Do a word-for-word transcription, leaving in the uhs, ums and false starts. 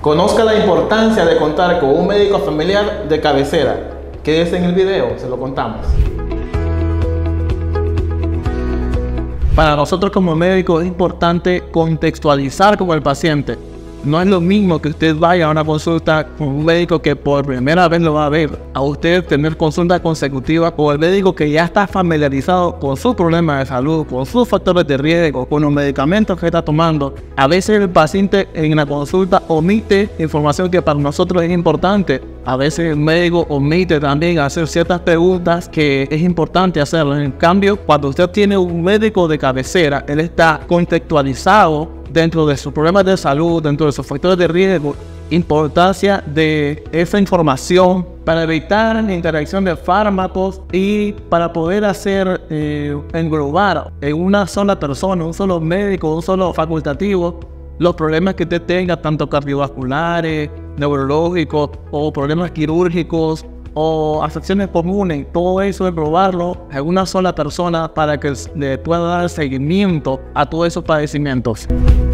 Conozca la importancia de contar con un médico familiar de cabecera. Quédese en el video, se lo contamos. Para nosotros como médicos es importante contextualizar con el paciente. No es lo mismo que usted vaya a una consulta con un médico que por primera vez lo va a ver, a usted tener consulta consecutiva con el médico que ya está familiarizado con su problema de salud, con sus factores de riesgo, con los medicamentos que está tomando. A veces el paciente en la consulta omite información que para nosotros es importante. A veces el médico omite también hacer ciertas preguntas que es importante hacerlas. En cambio, cuando usted tiene un médico de cabecera, él está contextualizado dentro de sus problemas de salud, dentro de sus factores de riesgo, importancia de esa información para evitar la interacción de fármacos y para poder hacer eh, englobar en una sola persona, un solo médico, un solo facultativo, los problemas que usted tenga, tanto cardiovasculares, neurológicos o problemas quirúrgicos o afecciones comunes, todo eso englobarlo en una sola persona para que le pueda dar seguimiento a todos esos padecimientos.